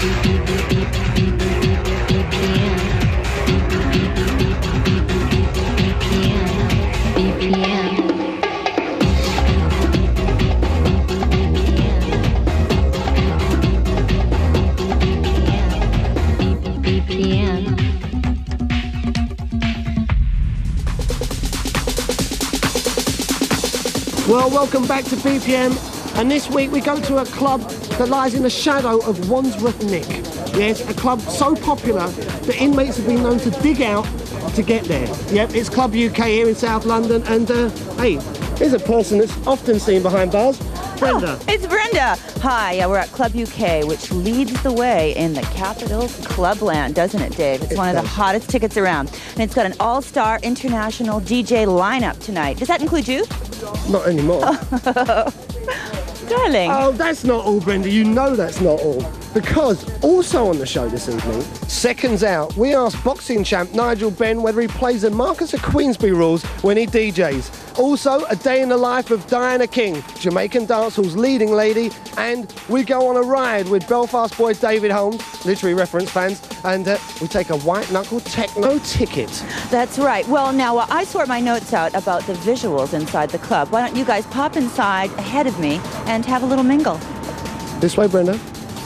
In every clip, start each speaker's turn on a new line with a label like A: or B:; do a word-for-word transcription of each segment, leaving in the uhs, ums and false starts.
A: Well, welcome back to B P M, and this week we go to a club that lies in the shadow of Wandsworth Nick. Yes, a club so popular that inmates have been known to dig out to get there. Yep, it's Club U K here in South London, and uh, hey, here's a person that's often seen behind bars, Brenda.
B: Oh, it's Brenda. Hi, yeah, we're at Club U K, which leads the way in the capital clubland, doesn't it, Dave? It's
A: it
B: one
A: does.
B: of the hottest tickets around, and it's got an all-star international D J lineup tonight. Does that include you?
A: Not anymore.
B: Darling.
A: Oh, that's not all, Brenda. You know that's not all. Because also on the show this evening, seconds out, we asked boxing champ Nigel Benn whether he plays the Marcus of Queensberry rules when he D Js. Also, a day in the life of Diana King, Jamaican dancehall's leading lady, and we go on a ride with Belfast boy David Holmes, literary reference fans, and uh, we take a white-knuckle techno ticket.
B: That's right. Well, now, uh, I sort my notes out about the visuals inside the club. Why don't you guys pop inside ahead of me and have a little mingle?
A: This way, Brenda.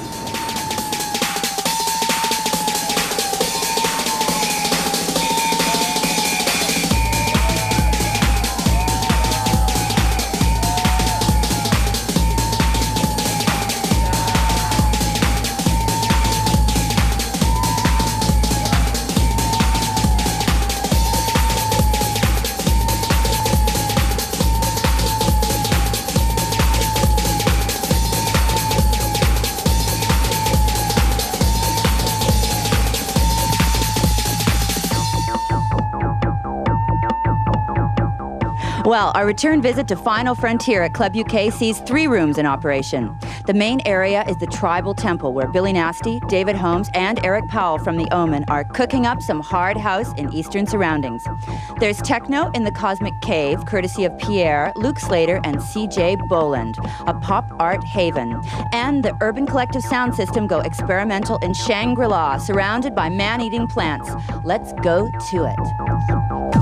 B: Well, our return visit to Final Frontier at Club U K sees three rooms in operation. The main area is the Tribal Temple, where Billy Nasty, David Holmes, and Eric Powell from The Omen are cooking up some hard house in Eastern surroundings. There's techno in the Cosmic Cave, courtesy of Pierre, Luke Slater, and C J Boland, a pop art haven. And the Urban Collective sound system go experimental in Shangri-La, surrounded by man-eating plants. Let's go to it.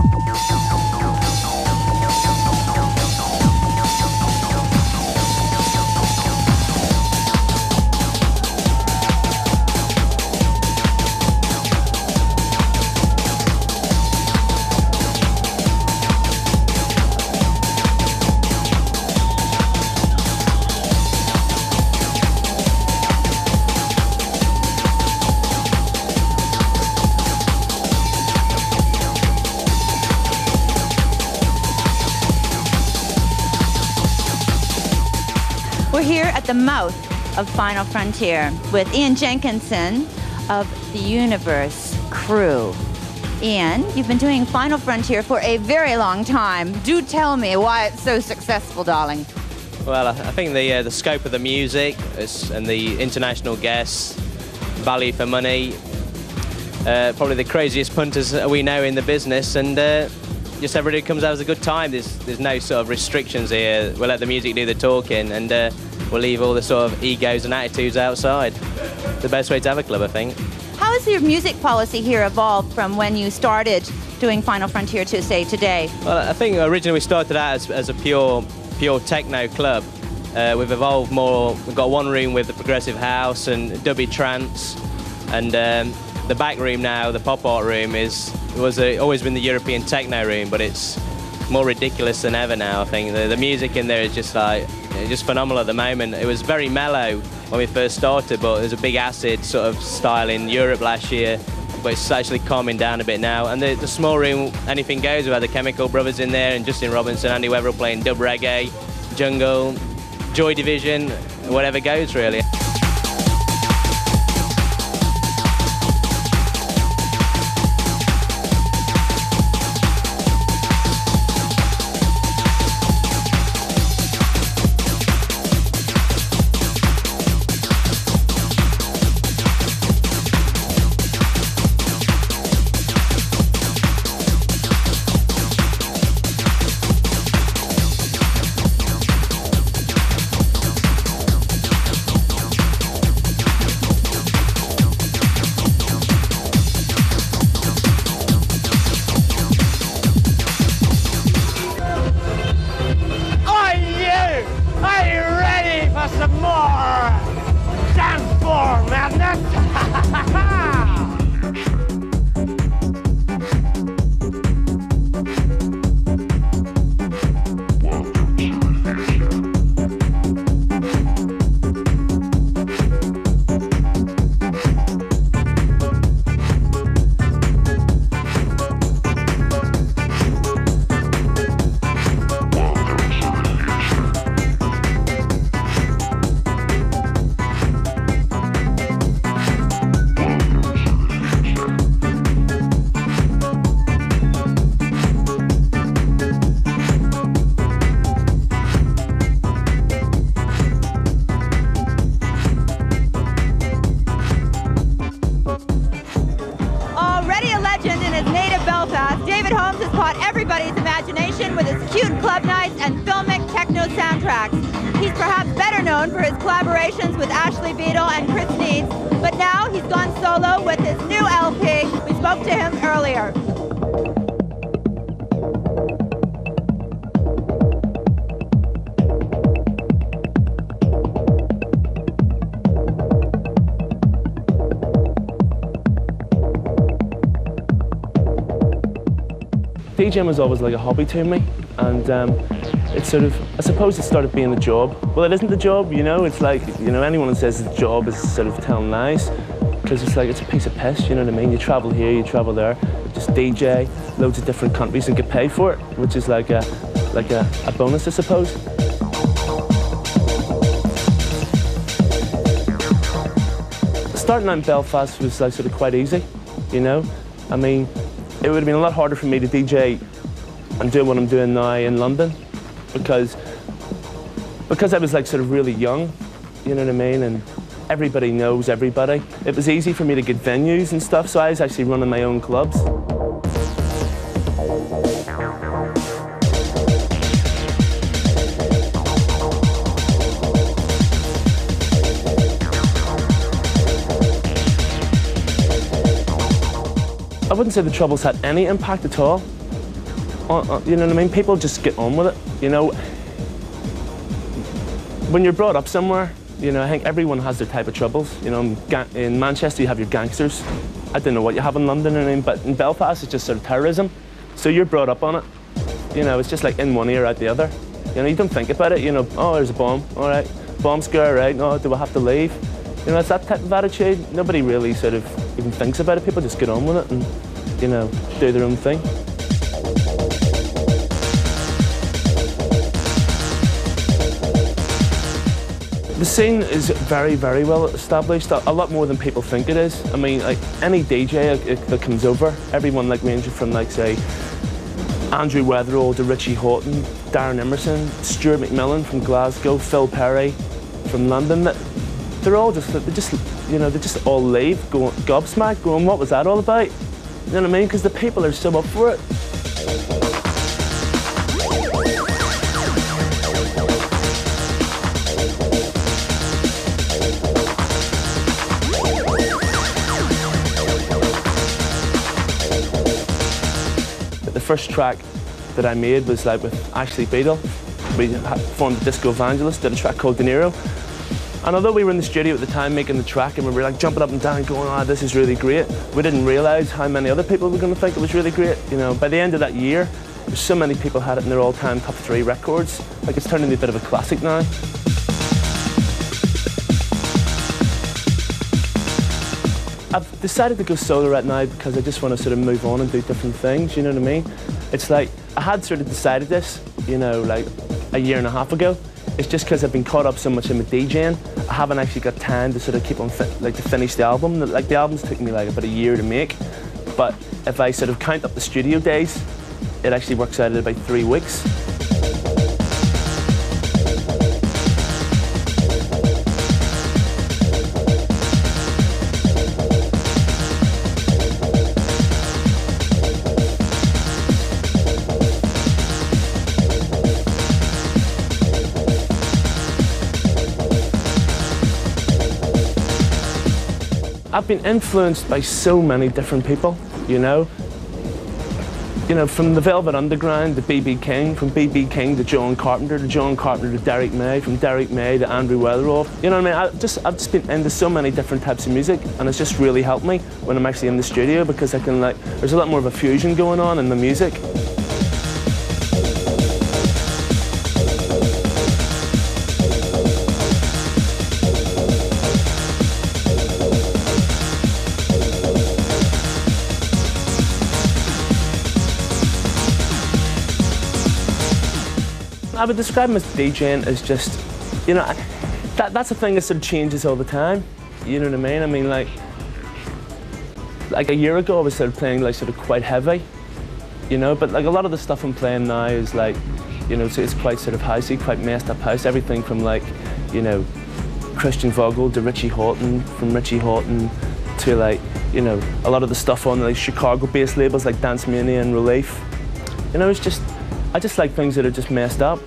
B: We're here at the mouth of Final Frontier with Ian Jenkinson of the Universe Crew. Ian, you've been doing Final Frontier for a very long time. Do tell me why it's so successful, darling.
C: Well, I think the uh, the scope of the music is, and the international guests, value for money, uh, probably the craziest punters we know in the business, and uh, just everybody comes out as a good time. There's there's no sort of restrictions here. We'll let the music do the talking, and uh, we'll leave all the sort of egos and attitudes outside. The best way to have a club, I think.
B: How has your music policy here evolved from when you started doing Final Frontier to, say, today?
C: Well, I think originally we started out as, as a pure pure techno club. Uh, we've evolved more. We've got one room with the progressive house and dubby trance, and um, the back room now, the pop art room, is was a, always been the European techno room, but it's more ridiculous than ever now. I think the, the music in there is just like just phenomenal at the moment. It was very mellow when we first started, but there's a big acid sort of style in Europe last year, but it's actually calming down a bit now. And the, the small room, anything goes. We've had the Chemical Brothers in there, and Justin Robinson, Andy Weatherall playing dub reggae, jungle, Joy Division, whatever goes really.
B: nights and filmic techno soundtracks. He's perhaps better known for his collaborations with Ashley Beadle and Chris Needs, but now he's gone solo with his new L P. We spoke to him earlier.
D: DJing was always like a hobby to me, and um, it's sort of, I suppose it started being a job. Well, it isn't a job, you know, it's like, you know, anyone who says it's a job is sort of telling lies, because it's like, it's a piece of piss, you know what I mean? You travel here, you travel there, just D J, loads of different countries and get paid for it, which is like a, like a, a bonus, I suppose. Starting out in Belfast was like sort of quite easy, you know? I mean, it would have been a lot harder for me to D J and do what I'm doing now in London, because because I was like sort of really young, you know what I mean, and everybody knows everybody. It was easy for me to get venues and stuff, so I was actually running my own clubs. I wouldn't say the Troubles had any impact at all. On, on, you know what I mean? People just get on with it, you know. When you're brought up somewhere, you know, I think everyone has their type of troubles. You know, in, in Manchester you have your gangsters. I don't know what you have in London, I mean, but in Belfast it's just sort of terrorism. So you're brought up on it. You know, it's just like in one ear, out the other. You know, you don't think about it, you know, oh, there's a bomb, all right. Bomb scare, right, no, do I have to leave? You know, it's that type of attitude. Nobody really sort of even thinks about it. People just get on with it and, you know, do their own thing. The scene is very, very well established, a lot more than people think it is. I mean, like, any D J that comes over, everyone like ranging from, like, say, Andrew Weatherall to Richie Houghton, Darren Emerson, Stuart McMillan from Glasgow, Phil Perry from London, they're all just, they just, you know, they just all leave, going gobsmacked, going, what was that all about? You know what I mean? Because the people are so up for it. The first track that I made was like with Ashley Beadle. We formed the Disco Evangelist, did a track called De Niro. And although we were in the studio at the time making the track and we were like jumping up and down going, ah, oh, this is really great, we didn't realise how many other people were going to think it was really great. You know, by the end of that year, there's so many people had it in their all-time top three records. Like, it's turned into a bit of a classic now. I've decided to go solo right now because I just want to sort of move on and do different things, you know what I mean? It's like, I had sort of decided this, you know, like a year and a half ago. It's just because I've been caught up so much in my DJing, I haven't actually got time to sort of keep on, like, to finish the album. Like, the album's taken me like about a year to make, but if I sort of count up the studio days, it actually works out at about three weeks. I've been influenced by so many different people, you know. You know, from the Velvet Underground to B B King, from B B King to John Carpenter, to John Carpenter to Derek May, from Derek May to Andrew Weatherall. You know what I mean? I've just, I've just been into so many different types of music, and it's just really helped me when I'm actually in the studio, because I can, like, there's a lot more of a fusion going on in the music. I would describe my DJing as just, you know, that, that's a thing that sort of changes all the time. You know what I mean? I mean, like, like a year ago I was sort of playing like sort of quite heavy, you know, but like a lot of the stuff I'm playing now is like, you know, so it's quite sort of housey, quite messed up house. Everything from like, you know, Christian Vogel to Richie Houghton, from Richie Houghton to like, you know, a lot of the stuff on like Chicago-based labels like Dance Mania and Relief. You know, it's just, I just like things that are just messed up.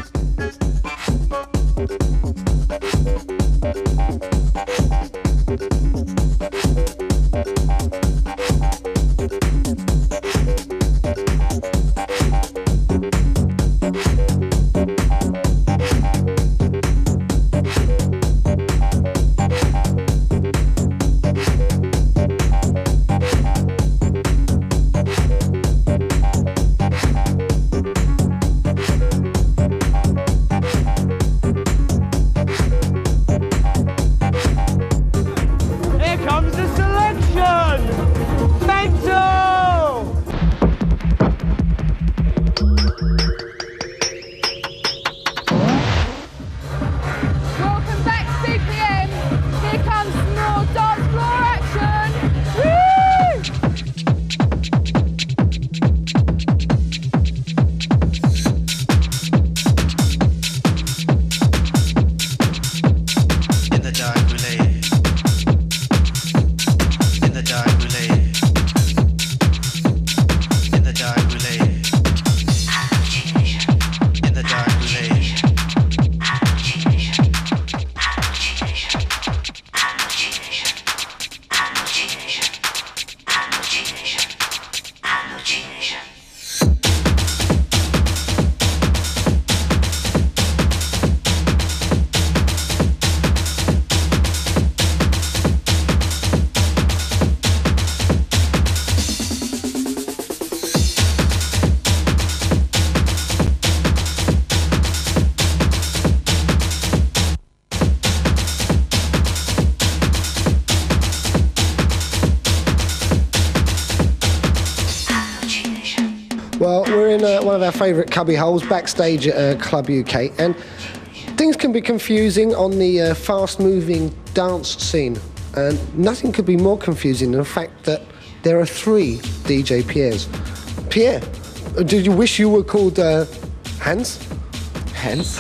A: Well, we're in uh, one of our favourite cubby holes, backstage at uh, Club U K, and things can be confusing on the uh, fast-moving dance scene. And nothing could be more confusing than the fact that there are three D J Pierres. Pierre, did you wish you were called uh, Hans?
E: Hans?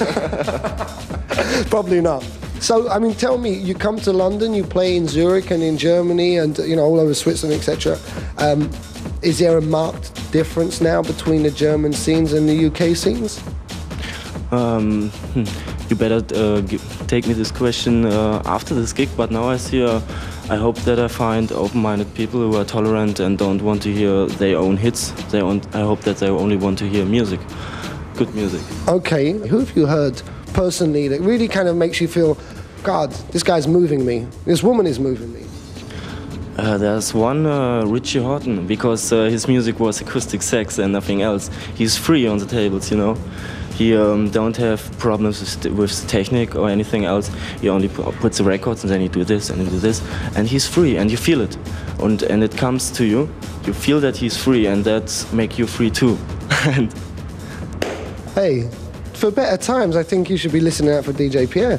A: Probably not. So, I mean, tell me, you come to London, you play in Zurich and in Germany and, you know, all over Switzerland, et cetera. Um, is there a marked difference now between the German scenes and the U K scenes?
E: Um, you better uh, give, take me this question uh, after this gig, but now I see, uh, I hope that I find open-minded people who are tolerant and don't want to hear their own hits. They own, I hope that they only want to hear music, good music.
A: Okay, who have you heard personally that really kind of makes you feel, God, this guy's moving me, this woman is moving me?
E: Uh, there's one, uh, Richie Houghton, because uh, his music was acoustic sax and nothing else. He's free on the tables, you know. He um, don't have problems with, with technique or anything else. He only puts the records and then he do this and he do this, and he's free and you feel it. And, and it comes to you, you feel that he's free and that make you free too. And
A: hey, for better times, I think you should be listening out for D J Pierre.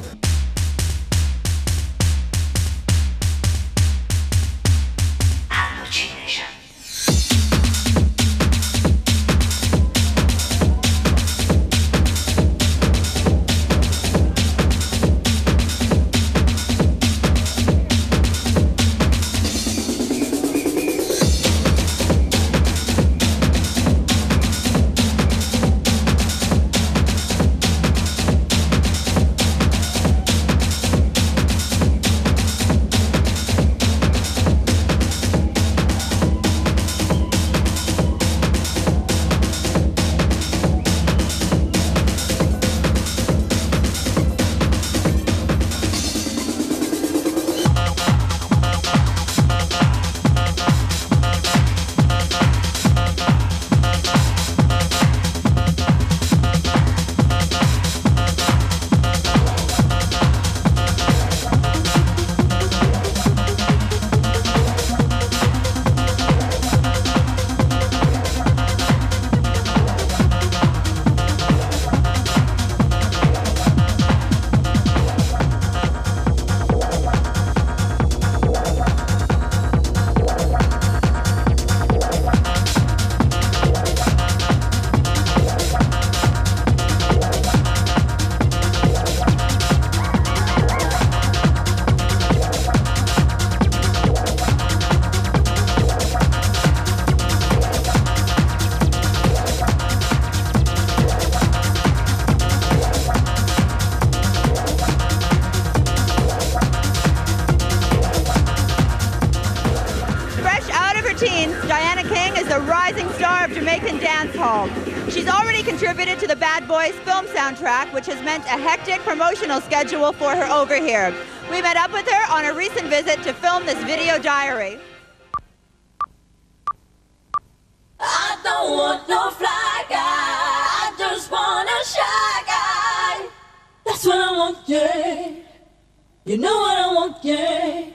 B: a rising star of Jamaican dancehall. She's already contributed to the Bad Boys film soundtrack, which has meant a hectic promotional schedule for her over here. We met up with her on a recent visit to film this video diary.
F: I don't want no fly guy, I just want a shy guy. That's what I want, yeah. You know what I want, yeah.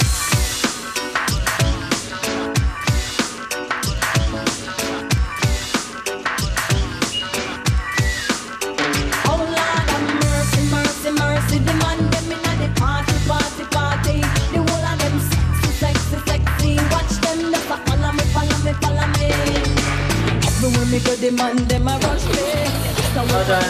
F: When me go demand them a rush me. So what I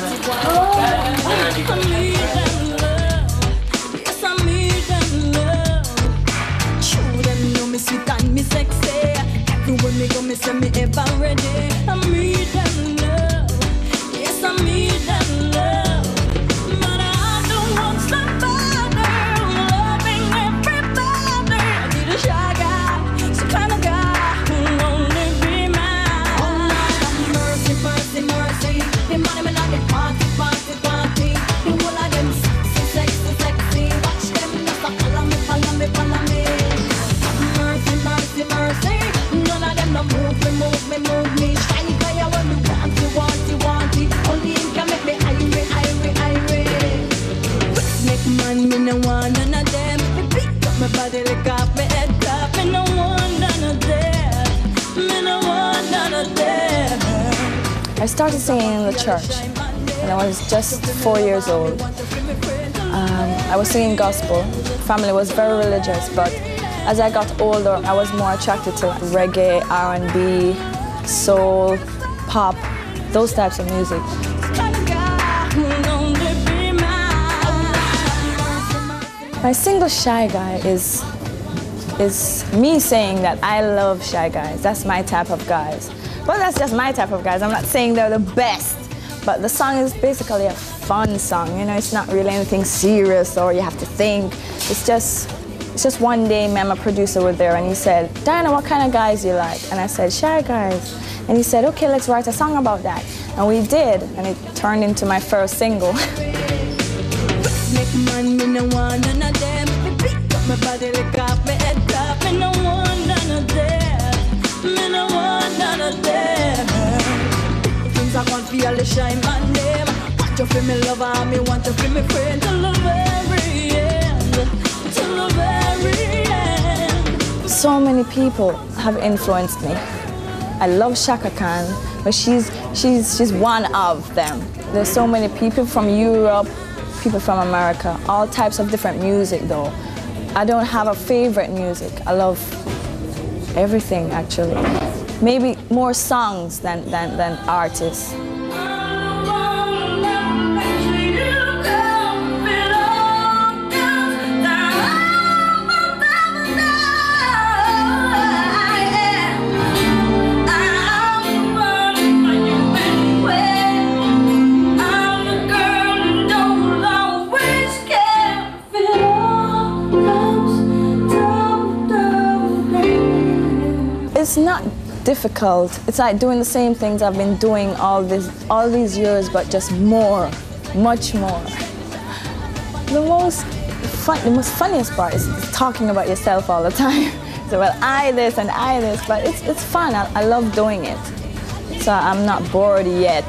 F: need them love. Yes, I need them love. Show them know me sweet and me sexy. Everywhere me go me say me ever ready. I need them love. Yes, I need them love. But I don't want somebody loving everybody. I need a shy guy, some kind of guy who only be mine. Mercy, mercy, the money me not the party, party, party. The whole of them sexy, sexy, sexy. Watch them just follow me, follow me, follow me. Mercy, mercy, mercy. None of them no move me, move me, move me. Shy guy, I want me want you, want you, want you. Only him can make me irate, irate, irate. Make man, me no want none of them. Me pick up my body, lick off my head top. Me no want none of them. Me no want none of them.
G: I started singing in the church when I was just four years old. Um, I was singing gospel. Family was very religious, but as I got older, I was more attracted to like reggae, R and B, soul, pop, those types of music. My single Shy Guy is, is me saying that I love Shy Guys. That's my type of guys. Well, that's just my type of guys. I'm not saying they're the best, but the song is basically a fun song. You know, it's not really anything serious or you have to think. It's just, it's just one day, me and my producer were there and he said, Diana, what kind of guys you like? And I said, Shy Guys. And he said, okay, let's write a song about that. And we did, and it turned into my first single.
F: Make man, me no want none of them. Me pick up my body, lick off my head top. Me no want none of them. Me no want none of them. Things I want for all the shine man them. Want you feel me lover, me want you feel me friend till the very end, till the very end.
G: So many people have influenced me. I love Chaka Khan, but she's she's she's one of them. There's so many people from Europe, people from America, all types of different music though. I don't have a favorite music. I love everything actually. Maybe more songs than, than, than artists. It's not difficult. It's like doing the same things I've been doing all this, all these years, but just more, much more. The most fun, the most funniest part is talking about yourself all the time. So, well, I this and I this, but it's it's fun. I, I love doing it. So I'm not bored yet.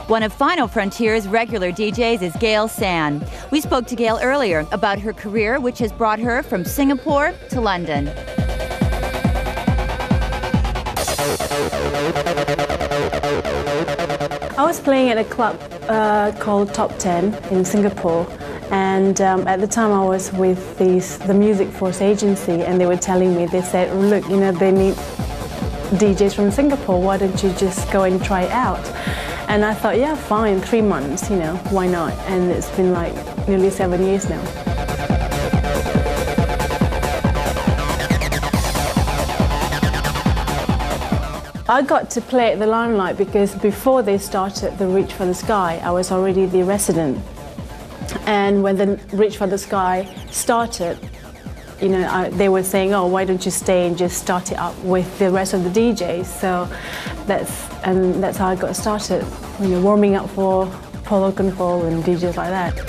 B: One of Final Frontier's regular D Js is Gail San. We spoke to Gail earlier about her career, which has brought her from Singapore to London.
H: I was playing at a club uh, called Top Ten in Singapore, and um, at the time I was with these, the Music Force agency, and they were telling me, they said, look, you know, they need D Js from Singapore, why don't you just go and try it out? And I thought, yeah, fine, three months, you know, why not? And it's been like nearly seven years now. I got to play at the Limelight because before they started the Reach for the Sky, I was already the resident. And when the Reach for the Sky started, you know, I, they were saying, oh, why don't you stay and just start it up with the rest of the D Js? So that's, and that's how I got started, you know, warming up for Paul Oakenfold and D Js like that.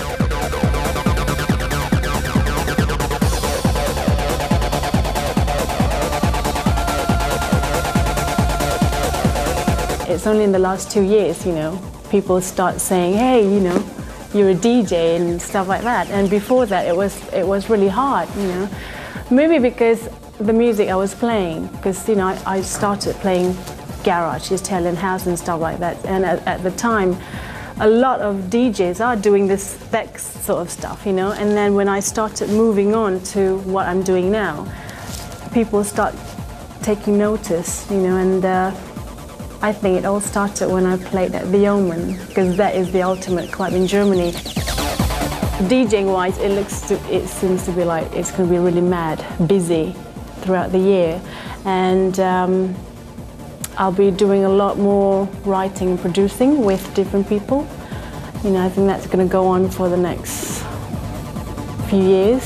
H: It's only in the last two years, you know, people start saying, hey, you know, you're a D J and stuff like that. And before that, it was it was really hard, you know. Maybe because the music I was playing, because, you know, I, I started playing garage, Italian house and stuff like that. And at, at the time, a lot of D Js are doing this that sort of stuff, you know. And then when I started moving on to what I'm doing now, people start taking notice, you know, and uh, I think it all started when I played at the Omen, because that is the ultimate club in Germany. DJing-wise, it looks to, it seems to be like it's going to be really mad, busy throughout the year, and um, I'll be doing a lot more writing and producing with different people. You know, I think that's going to go on for the next few years.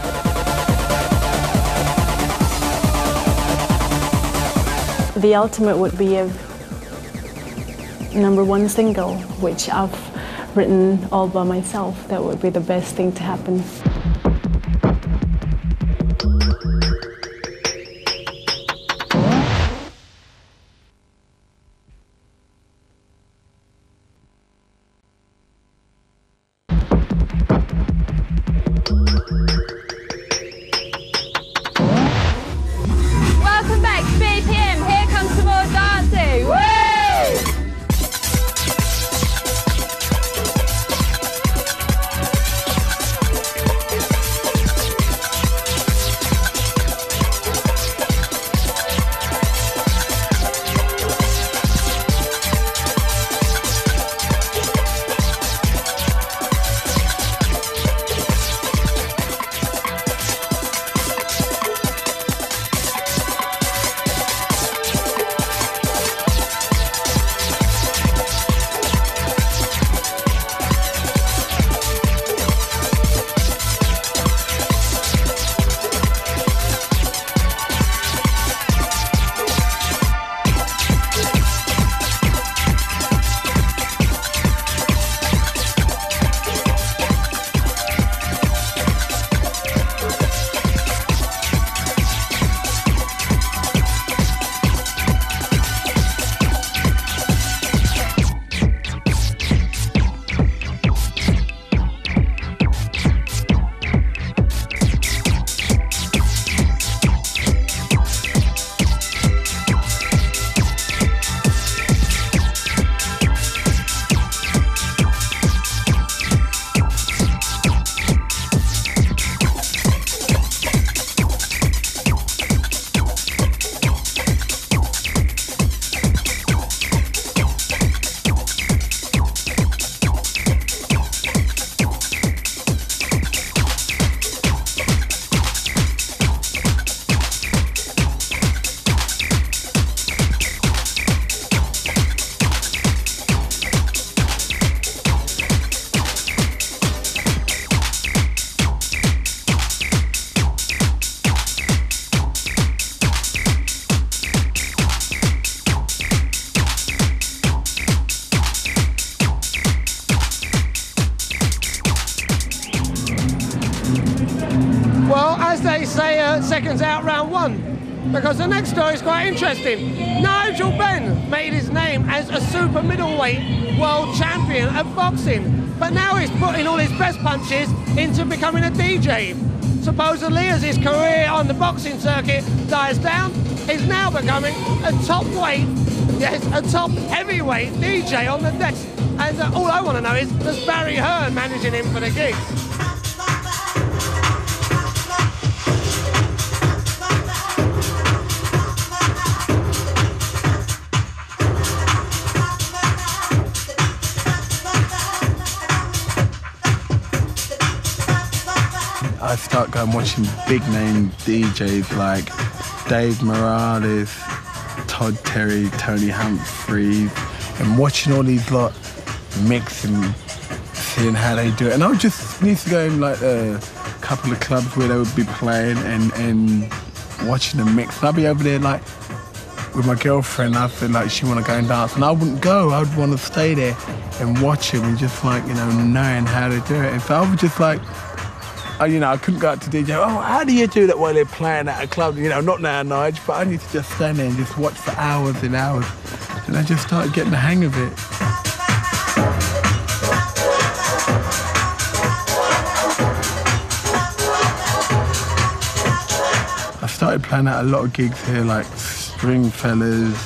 H: The ultimate would be a number one single, which I've written all by myself. That would be the best thing to happen.
I: Welcome back to B P M. Here comes some more dancing. Woo!
A: Well, as they say, uh, seconds out, round one. because the next story is quite interesting. Nigel Benn made his name as a super middleweight world champion of boxing, but now he's putting all his best punches into becoming a D J. Supposedly, as his career on the boxing circuit dies down, he's now becoming a top weight, yes, a top heavyweight D J on the decks. And uh, all I want to know is, does Barry Hearn managing him for the gigs?
J: I start going watching big name D Js like Dave Morales, Todd Terry, Tony Humphries, and watching all these lot mix and seeing how they do it. And I was just used to go in like a couple of clubs where they would be playing and, and watching them mix. And I'd be over there like with my girlfriend. I feel like she want to go and dance, and I wouldn't go. I'd want to stay there and watch them and just like, you know, knowing how to do it. And so I was just like, I, you know, I couldn't go out to D J. Oh, how do you do that while they're playing at a club? You know, not now, Nige, but I need to just stand there and just watch for hours and hours. And I just started getting the hang of it. I started playing at a lot of gigs here, like Stringfellas,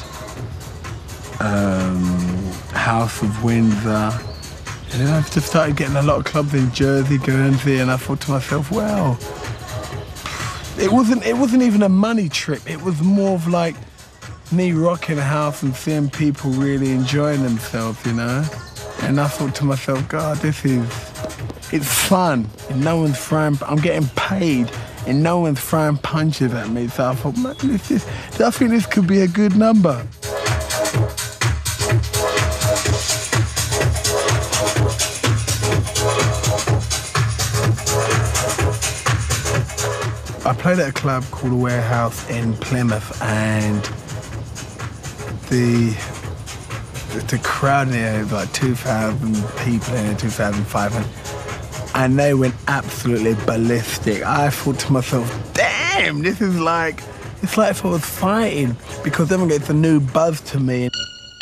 J: um, House of Windsor. And then I just started getting a lot of clubs in Jersey, Guernsey, and I thought to myself, well, it wasn't it wasn't even a money trip. It was more of like me rocking a house and seeing people really enjoying themselves, you know? And I thought to myself, God, this is, it's fun. And no one's throwing, I'm getting paid, and no one's throwing punches at me. So I thought, man, this is, I think this could be a good number. I played at a club called The Warehouse in Plymouth, and the the crowd in there was like two thousand people in there, two thousand five hundred, and they went absolutely ballistic. I thought to myself, damn, this is like, it's like if I was fighting, because everyone gets a new buzz to me.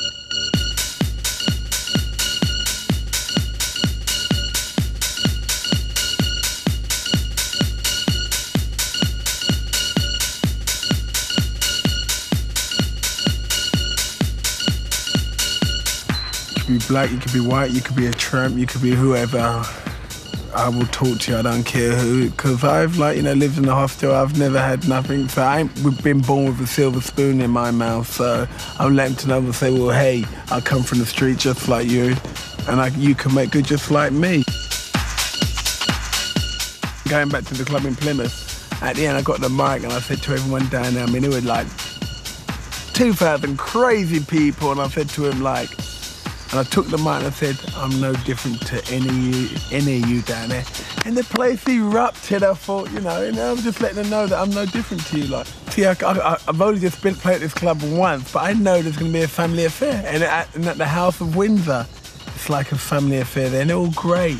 J: You could be black, you could be white, you could be a tramp, you could be whoever. I will talk to you, I don't care who, because I've, like, you know, lived in a hostel, I've never had nothing, so I ain't we've been born with a silver spoon in my mouth, so I'm letting to know and say, well, hey, I come from the street just like you, and I, you can make good just like me. Going back to the club in Plymouth, at the end I got the mic and I said to everyone down there, I mean, it was like two thousand crazy people, and I said to him, like, and I took the mic and I said, I'm no different to any of you, any of you down there. And the place erupted. I thought, you know, and I was just letting them know that I'm no different to you. Like, see, I, I, I've only just been playing at this club once, but I know there's going to be a family affair. And at, and at the House of Windsor, it's like a family affair there, and they're all great.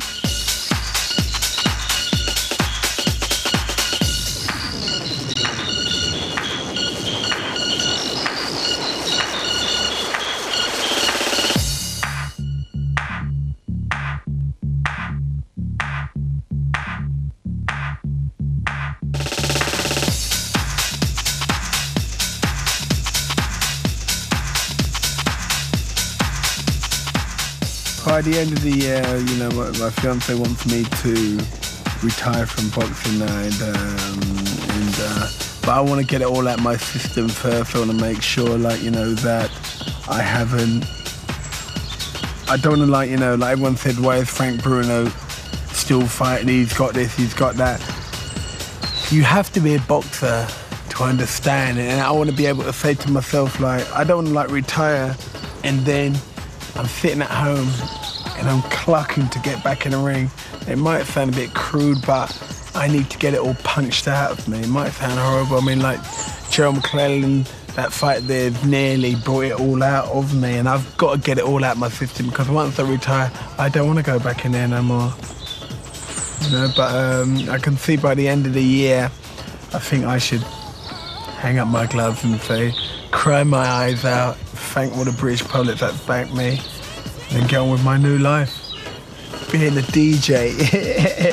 J: By the end of the year, you know, my, my fiance wants me to retire from boxing now, and, um, and uh, but I want to get it all out my system first. I want to make sure, like, you know, that I haven't. I don't want to, like, you know, like everyone said, why is Frank Bruno still fighting? He's got this, he's got that. You have to be a boxer to understand it, and I want to be able to say to myself, like, I don't want to, like, retire and then I'm sitting at home and I'm clucking to get back in the ring. It might sound a bit crude, but I need to get it all punched out of me. It might sound horrible. I mean, like, Gerald McClellan, that fight there nearly brought it all out of me, and I've got to get it all out of my system, because once I retire, I don't want to go back in there no more. You know, but um, I can see by the end of the year, I think I should hang up my gloves and say, cry my eyes out, thank all the British public that thanked me, and then get on with my new life, being a D J.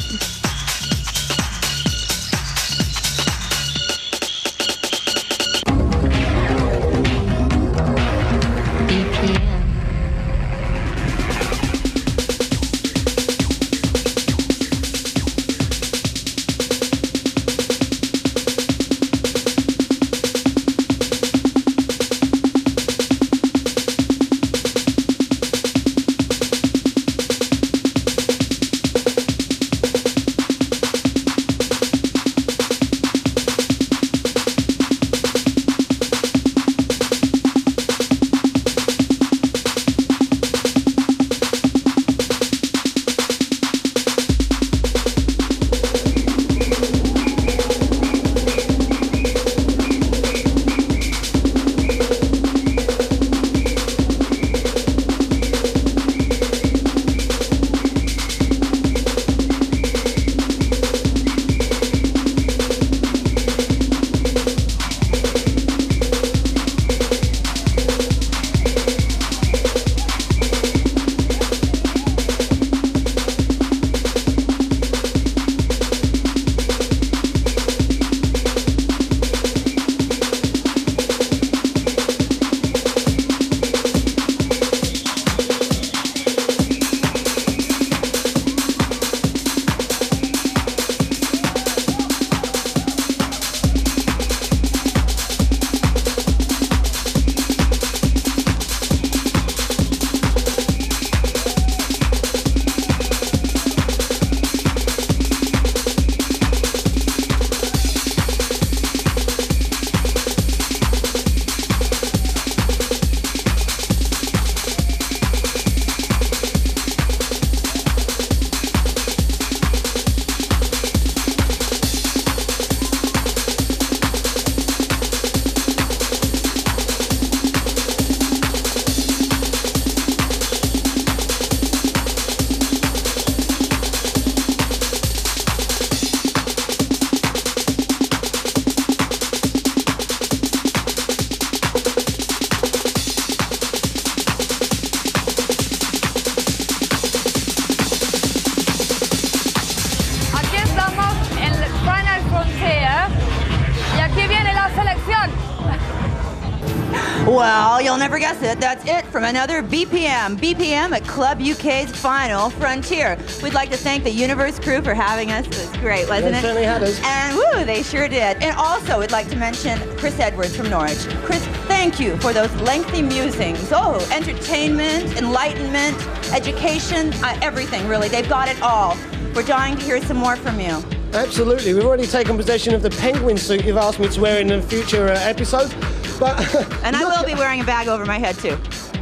B: Well, you'll never guess it. That's it from another B P M. B P M at Club U K's Final Frontier. We'd like to thank the Universe crew for having us. It was great, wasn't
A: They
B: it?
A: certainly had us.
B: And woo, they sure did. And also, we'd like to mention Chris Edwards from Norwich. Chris, thank you for those lengthy musings. Oh, entertainment, enlightenment, education, uh, everything, really. They've got it all. We're dying to hear some more from you.
A: Absolutely. We've already taken possession of the penguin suit you've asked me to wear in a future uh, episode. But
B: and I will be wearing a bag over my head, too.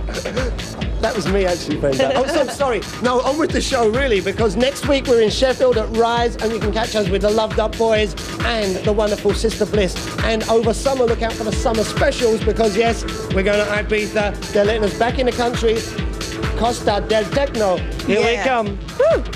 A: That was me, actually, Brenda. Oh, so sorry. No, on with the show, really, because next week we're in Sheffield at Rise, and you can catch us with the Loved Up Boys and the wonderful Sister Bliss. And over summer, look out for the summer specials, because, yes, we're going to Ibiza. They're letting us back in the country. Costa del Techno. Here
B: Yeah.
A: we come.
B: Woo.